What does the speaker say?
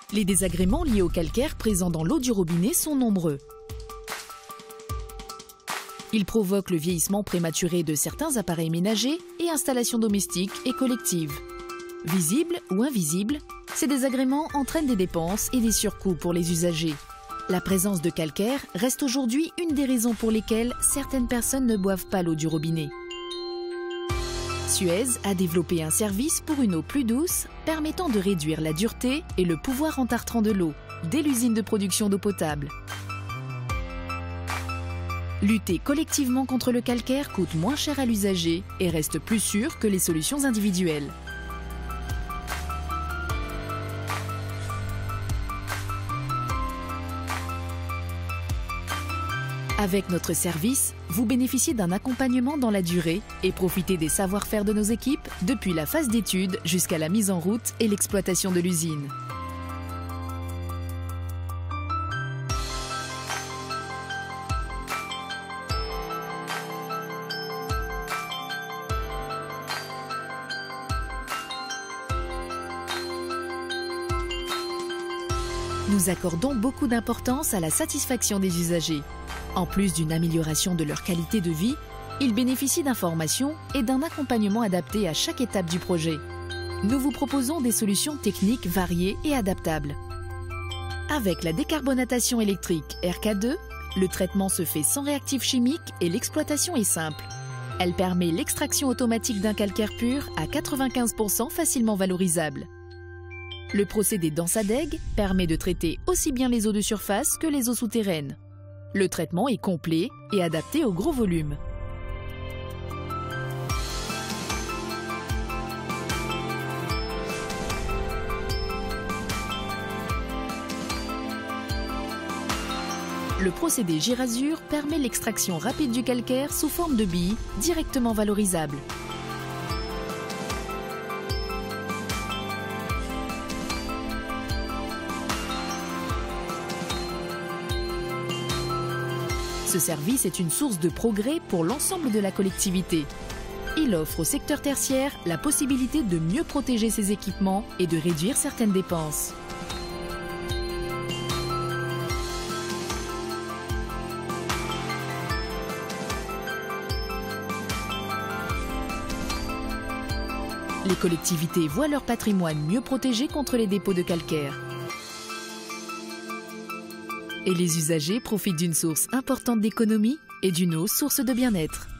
Les désagréments liés au calcaire présents dans l'eau du robinet sont nombreux. Ils provoquent le vieillissement prématuré de certains appareils ménagers et installations domestiques et collectives. Visibles ou invisibles, ces désagréments entraînent des dépenses et des surcoûts pour les usagers. La présence de calcaire reste aujourd'hui une des raisons pour lesquelles certaines personnes ne boivent pas l'eau du robinet. Suez a développé un service pour une eau plus douce, permettant de réduire la dureté et le pouvoir entartrant de l'eau, dès l'usine de production d'eau potable. Lutter collectivement contre le calcaire coûte moins cher à l'usager et reste plus sûr que les solutions individuelles. Avec notre service, vous bénéficiez d'un accompagnement dans la durée et profitez des savoir-faire de nos équipes depuis la phase d'étude jusqu'à la mise en route et l'exploitation de l'usine. Nous accordons beaucoup d'importance à la satisfaction des usagers. En plus d'une amélioration de leur qualité de vie, ils bénéficient d'informations et d'un accompagnement adapté à chaque étape du projet. Nous vous proposons des solutions techniques variées et adaptables. Avec la décarbonatation électrique RK2, le traitement se fait sans réactifs chimiques et l'exploitation est simple. Elle permet l'extraction automatique d'un calcaire pur à 95% facilement valorisable. Le procédé Densadeg permet de traiter aussi bien les eaux de surface que les eaux souterraines. Le traitement est complet et adapté au gros volume. Le procédé Girazur permet l'extraction rapide du calcaire sous forme de billes directement valorisables. Ce service est une source de progrès pour l'ensemble de la collectivité. Il offre au secteur tertiaire la possibilité de mieux protéger ses équipements et de réduire certaines dépenses. Les collectivités voient leur patrimoine mieux protégé contre les dépôts de calcaire. Et les usagers profitent d'une source importante d'économie et d'une eau source de bien-être.